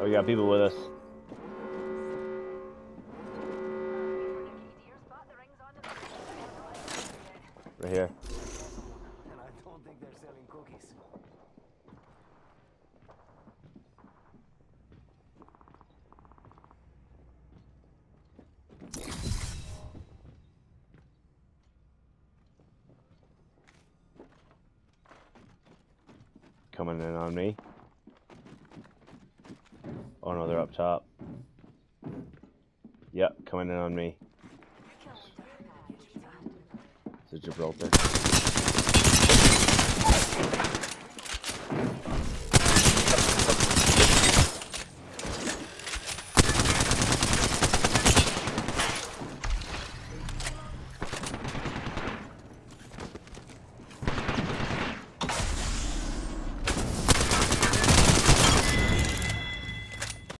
we got people with us. Right here. And I don't think they're selling cookies. Coming in on me. Oh no, they're up top. Yep, coming in on me. It's a Gibraltar.